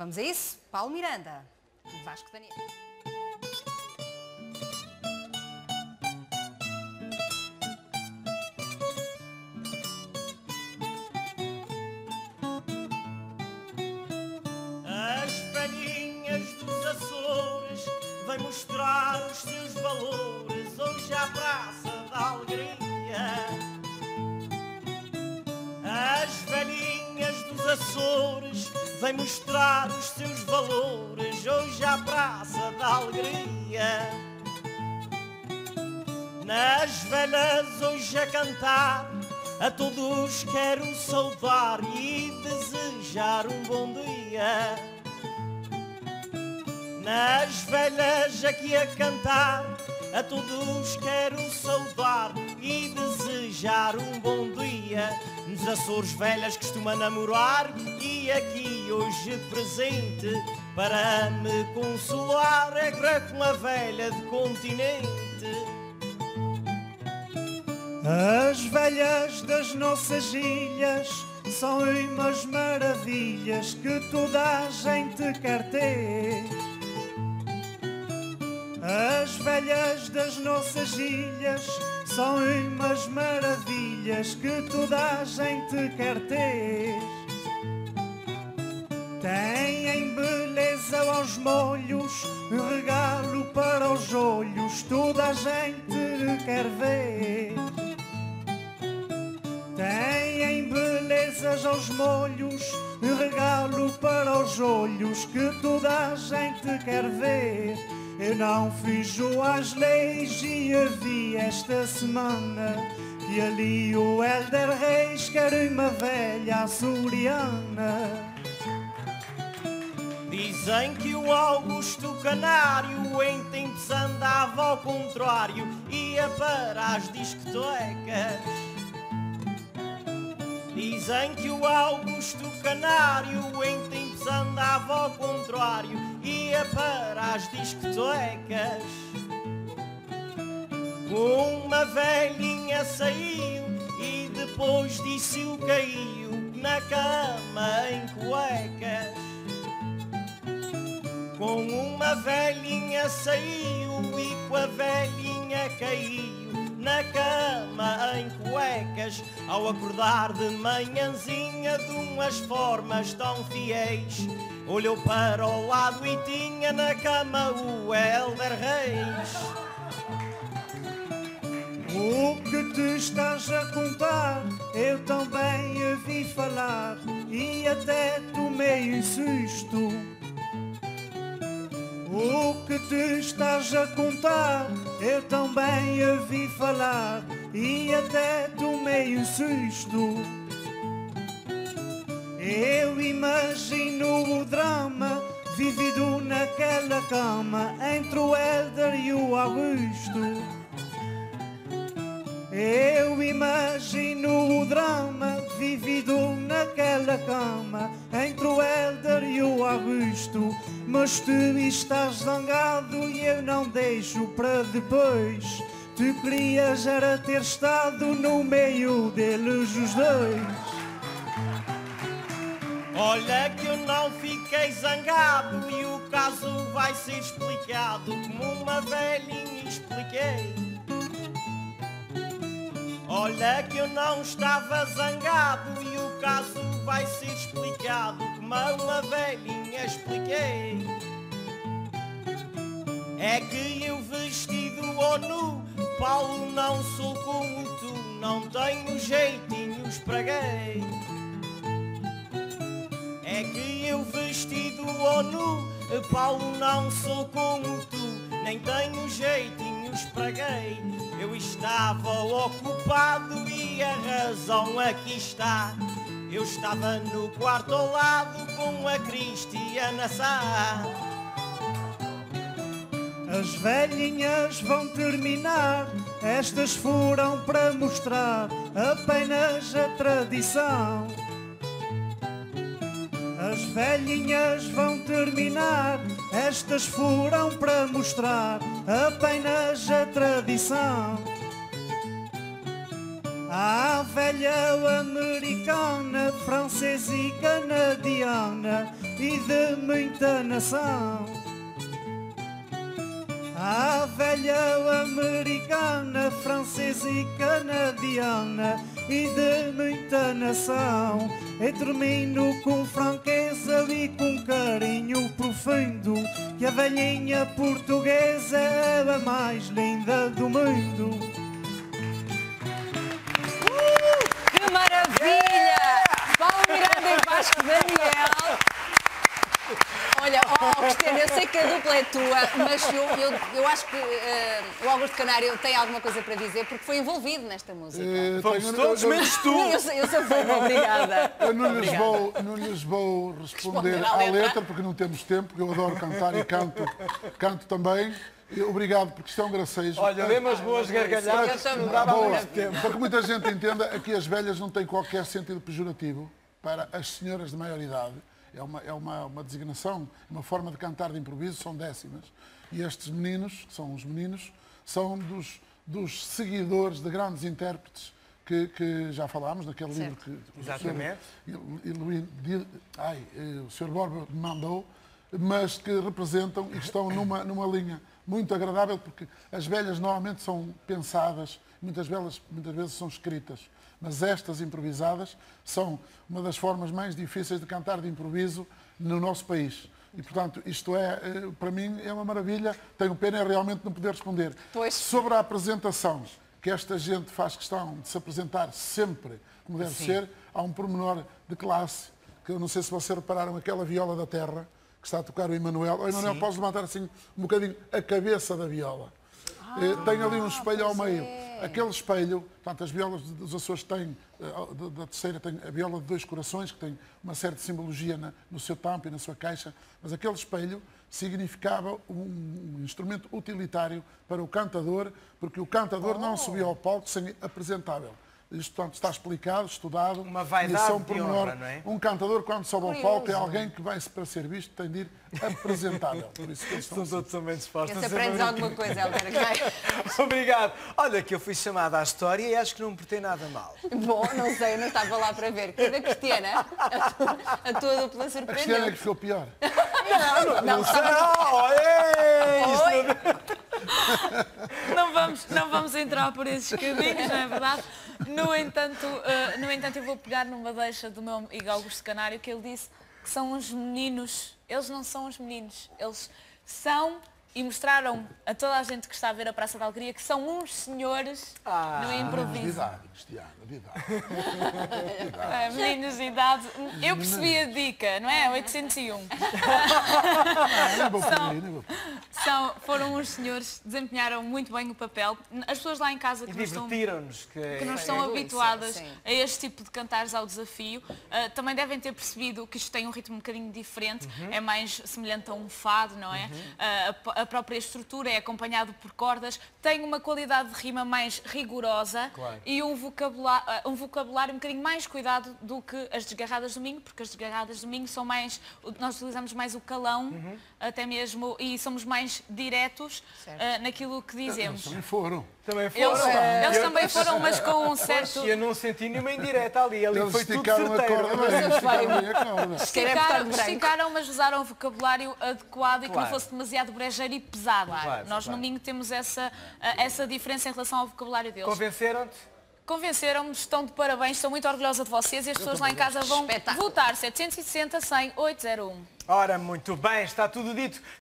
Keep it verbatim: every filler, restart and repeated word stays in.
Vamos a isso? Paulo Miranda, Vasco Daniel. As velhinhas dos Açores vêm mostrar os seus valores hoje à Praça da Alegria. As velhinhas dos Açores vêm mostrar os seus valores hoje à Praça da Alegria. Nas velhas hoje a cantar, a todos quero saudar e desejar um bom dia. Nas velhas aqui a cantar, a todos quero saudar e desejar um bom dia. Nos Açores velhas costuma namorar e aqui hoje presente para me consolar é greco uma velha de continente. As velhas das nossas ilhas são umas maravilhas que toda a gente quer ter. As velhas das nossas ilhas são umas maravilhas que toda a gente quer ter. Têm beleza aos molhos, um regalo para os olhos, toda a gente quer ver. Têm belezas aos molhos, um regalo para os olhos que toda a gente quer ver. Eu não fijo às leis e a vi esta semana que ali o Helder Reis quer uma velha açoriana. Dizem que o Augusto Canário em tempos andava ao contrário, ia para as discotecas. Dizem que o Augusto Canário em tempos andava ao contrário, ia para as discotecas. Uma velhinha saiu e depois disso caiu na cama em cuecas. Com uma velhinha saiu e com a velhinha caiu na cama em cuecas. Ao acordar de manhãzinha de umas formas tão fiéis, olhou para o lado e tinha na cama o Helder Reis. O que te estás a contar, eu também a vi falar e até tomei um susto. O que te estás a contar, eu também a vi falar e até tomei um susto. Eu imagino o drama vivido naquela cama entre o Helder e o Augusto. Eu imagino o drama vivido naquela cama entre o Helder e o Augusto. Mas tu estás zangado e eu não deixo para depois. Tu querias era ter estado no meio deles os dois. Olha que eu não fiquei zangado e o caso vai ser explicado como uma velhinha expliquei. Olha que eu não estava zangado e o caso vai ser explicado como uma velhinha expliquei. É que eu vestido ou nu, Paulo, não sou como tu, não tenho jeitinhos para gay. É que eu vestido ou nu, Paulo, não sou como tu, nem tenho jeitinhos para gay. Eu estava ocupado e a razão aqui está. Eu estava no quarto ao lado com a Cristiana Sá. As velhinhas vão terminar, estas foram para mostrar apenas a tradição. As velhinhas vão terminar, estas foram para mostrar apenas a tradição. À velha americana, francesa e canadiana e de muita nação. À velha americana, francesa e canadiana e de muita nação. Eu termino com franqueza e com carinho profundo, que a velhinha portuguesa é a mais linda do mundo. Que maravilha! Paulo Miranda e Vasco Daniel. Olha, oh, Cristiano, eu sei que a dupla é tua, mas eu, eu, eu acho que uh, o Augusto Canário tem alguma coisa para dizer, porque foi envolvido nesta música. Eh, Fomos tenho- todos, eu- menos tu. Eu, sou- eu sou fã, obrigada. Eu não lhes, Obrigada. vou, não lhes vou responder Responder à à letra. letra, porque não temos tempo, porque eu adoro cantar e canto, canto também. E obrigado, porque isto é um gracejo. Olha, dê umas boas gargalhadas. Eu também. Não dava Boa, muito tempo. para que muita gente entenda, aqui as velhas não têm qualquer sentido pejorativo para as senhoras de maior idade. É uma, é uma, uma designação, uma forma de cantar de improviso, são décimas. E estes meninos, que são os meninos, são dos, dos seguidores de grandes intérpretes que, que já falámos, naquele livro que o Exatamente. senhor, e- e Luís Di- ai, eh, o senhor Borba me mandou, mas que representam e que estão numa, numa linha muito agradável, porque as velhas normalmente são pensadas, muitas, velas, muitas vezes são escritas, mas estas improvisadas são uma das formas mais difíceis de cantar de improviso no nosso país. E, portanto, isto é, eh, para mim, é uma maravilha. Tenho pena é realmente não poder responder. Pois. Sobre a apresentação, que esta gente faz questão de se apresentar sempre como deve ser, há um pormenor de classe, que eu não sei se vocês repararam, aquela viola da terra, que está a tocar o Emanuel. O Emanuel, podes levantar assim um bocadinho a cabeça da viola. Eh, Tem ali um espelho ao meio. Aquele espelho, portanto, as violas dos Açores têm, eh, da- da terceira tem a viola de dois corações, que tem uma certa simbologia na- no seu tampo e na sua caixa, mas aquele espelho significava um instrumento utilitário para o cantador, porque o cantador não subia ao palco sem apresentável. Isto, portanto, está explicado, estudado. Uma vaidade e são de pormenor. honra, não é? Um cantador, quando sobe ao Curioso. palco, é alguém que vai, para ser visto, tem de ir apresentável. Por isso que eles estão Estão todos também dispostos Se a aprendes saber. alguma coisa, Helder, ok? Obrigado. Olha, que eu fui chamada à história e acho que não me portei nada mal. Bom, não sei, eu não estava lá para ver. Que da Cristiana, a tua, a tua dupla A Cristiana é surpreendeu. que ficou pior. Não sei. Oh, ei, isto Oi? Não vamos, não vamos entrar por esses caminhos, não é verdade? No entanto, eh, no entanto, eu vou pegar numa deixa do meu amigo Augusto Canário, que ele disse que são uns meninos. Eles não são uns meninos, eles são, e mostraram a toda a gente que está a ver a Praça da Alegria, que são uns senhores no De improviso. idade, Cristiana, de idade. É, meninos de idade. Eu percebi a dica, não é? oitocentos e um. Ah, nem vou por São- aí, nem vou por aí. São, foram uns senhores, desempenharam muito bem o papel. As pessoas lá em casa E que não estão... divertiram-nos. Que... que não É, estão é, habituadas sim, sim. a este tipo de cantares ao desafio, ah, também devem ter percebido que isto tem um ritmo um bocadinho diferente, é mais semelhante a um fado, não é? Ah, a p- a, própria estrutura é acompanhado por cordas, tem uma qualidade de rima mais rigorosa Claro. e um vocabulário, um vocabulário um bocadinho mais cuidado do que as desgarradas de domingo, porque as desgarradas de domingo são mais, nós utilizamos mais o calão, até mesmo, e somos mais diretos Certo. ah, naquilo que dizemos. Também foram. Também foram. Eles, eles Eu- também foram, mas com um certo... E eu não senti nenhuma indireta ali. Ali Eles foi tudo esticaram a certeiro. corda bem, esticaram bem a corda. Quer é votar Esticaram, de branco. esticaram, mas usaram o vocabulário adequado e que Claro. não fosse demasiado brejeiro e pesado. Claro, Nós claro. no Minho temos essa, eh, essa diferença em relação ao vocabulário deles. Convenceram-te? Convenceram-me, estão de parabéns, estou muito orgulhosa de vocês e as pessoas lá em casa vão Espetáculo. votar setecentos e sessenta, cem, oitocentos e um. Ora, muito bem, está tudo dito.